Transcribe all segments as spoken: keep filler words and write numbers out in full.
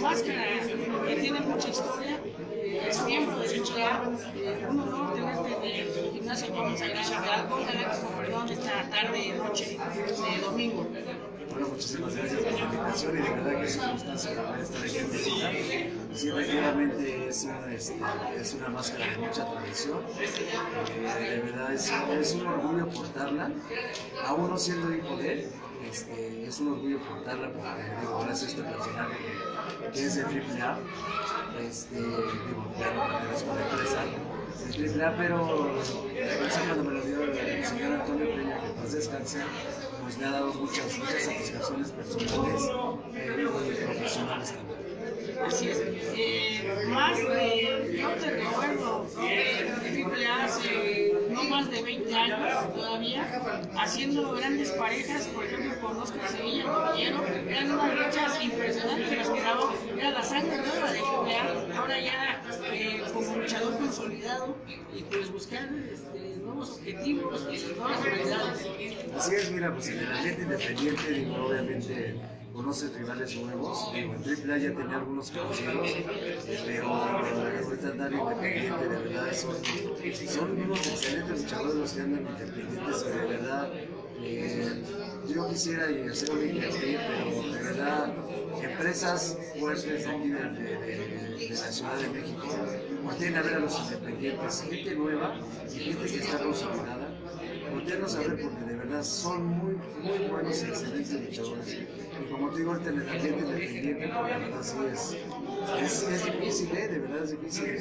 máscara, que tiene mucha historia, es miembro de Triple A, un honor tenerte en el gimnasio Common Sagrada Real, con Galáctico, perdón, esta tarde, noche de domingo. Bueno, muchísimas gracias por la invitación y de verdad que es un gustazo poder estar aquí en México. Sí, efectivamente es una, este, es una máscara de mucha tradición, eh, de verdad es, es un orgullo portarla, aún no siendo hijo de él, este, es un orgullo portarla porque digo, gracias a este personaje que, que es de Triple A, este, digo, ya no pertenezco a la empresa de Triple A, pero eso cuando me lo dio el señor Antonio Peña, que paz descanse, pues me ha dado muchas, muchas satisfacciones personales eh, y profesionales también. Así es. Eh, más de, yo te recuerdo, de Triple A hace no más de veinte años todavía, haciendo grandes parejas, por ejemplo con Oscar Sevilla, Caballero, eran unas luchas impresionantes las que daban, era la sangre nueva de Triple A, ahora ya eh, como luchador consolidado y pues buscar este, nuevos objetivos y nuevas realidades. Así es, mira, pues en el ambiente independiente, digo, obviamente conoces rivales nuevos, digo, en Triple A ya tenía algunos conocidos, pero ahorita andar independiente, de verdad, son, son unos excelentes luchadores los que andan independientes, de verdad, eh, yo quisiera hacer un hincapié, pero de verdad, empresas fuertes aquí de, de, de, de la Ciudad de México, volteen a ver a los independientes, gente nueva y gente que está consolidada, voltearnos a ver porque de verdad son muy, muy buenos y excelentes luchadores. Y como te digo, ahorita en el ambiente independiente, la verdad sí es, es, es difícil, ¿eh? De verdad es difícil.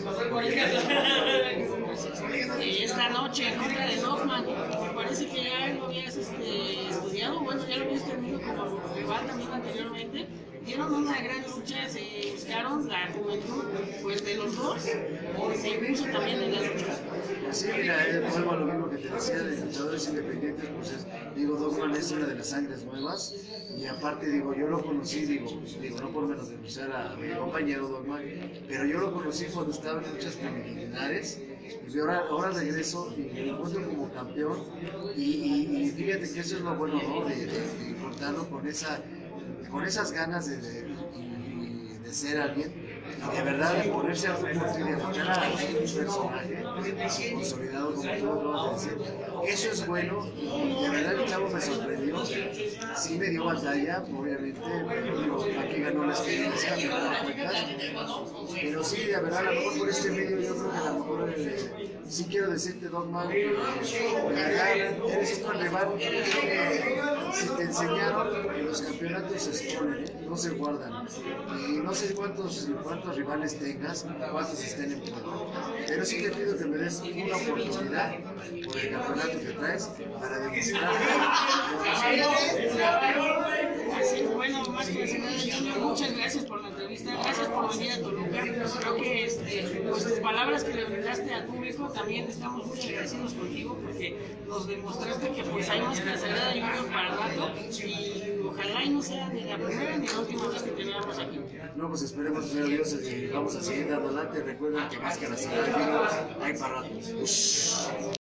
Y esta noche en contra de Dogman, parece que ya lo habías este, estudiado, bueno, ya lo habías tenido como rival también anteriormente. Dieron una gran lucha, se buscaron la juventud pues, de los dos, se impuso también en la lucha. Sí, mira, eh, vuelvo a lo mismo que te decía de luchadores independientes, pues es, digo, Dogman es una de las sangres nuevas y aparte, digo, yo lo conocí, digo, digo no por menos denunciar a mi compañero Dogman, pero yo lo conocí cuando estaba en luchas preliminares, pues yo ahora, ahora regreso y me encuentro como campeón y, y, y fíjate que eso es lo bueno, ¿no? De, de, de contarlo con esa, con esas ganas de, de, de, de ser alguien. Y de verdad de ponerse a fútbol y de luchar a un personaje consolidado como tú lo acabas de decir, eso es bueno y de verdad el chavo me sorprendió, sí me dio batalla, obviamente, pero digo, aquí ganó la experiencia, me da cuenta, pero sí, de verdad, a lo mejor por este medio yo creo que a lo mejor eh, sí quiero decirte, Dogman, de verdad eres un buen rival, creo que si te enseñaron que los campeonatos se exponen, ¿eh? No se guardan, y no sé cuántos, cuántos rivales tengas, cuántos estén en juego, pero sí te pido que me des una oportunidad por el campeonato que traes para demostrar Así, bueno, más que nada, Junior, muchas gracias por la entrevista, gracias por venir a Toluca. Creo que este, pues, las palabras que le brindaste al público también estamos muy agradecidos contigo porque nos demostraste que pues hay más que la Sagrada Junior para el rato y ojalá y no sea ni la primera ni la última vez que te veamos aquí. No, pues esperemos, primero Dios, y vamos a seguir dando adelante. Recuerden que más que la Sagrada Junior hay para ratos.